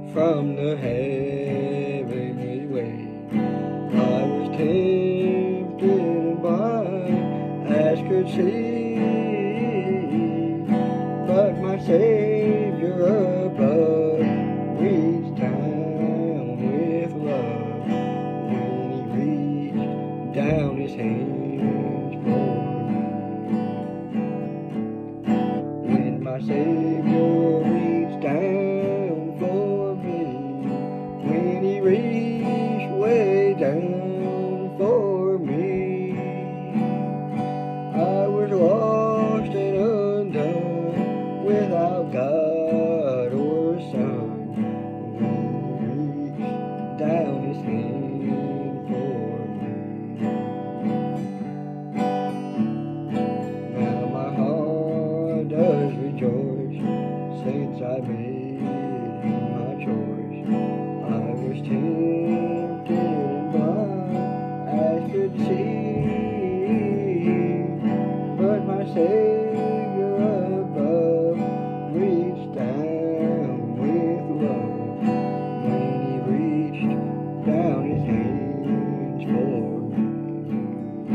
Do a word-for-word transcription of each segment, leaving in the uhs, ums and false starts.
from the heavenly way. I was tempted and blind as could see, but my Savior above reached down with love when He reached down His hands for me. When my Savior reached down for me, when He reached way down for me, I was lost and undone without God or Son. When He reached down His hand for me. Now my heart does rejoice since I made my choice. I was tempted and blind as could see, but my Savior above reached down with love when He reached down His hands for me.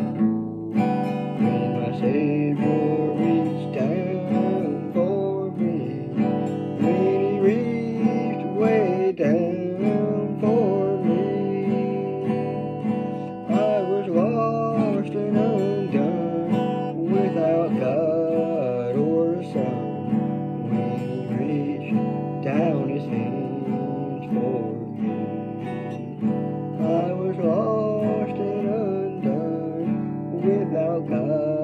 When my Savior reached down for me, when He reached way down for me, I was lost and undone without God or Son. When He reached down His hands for me, I was lost and undone without God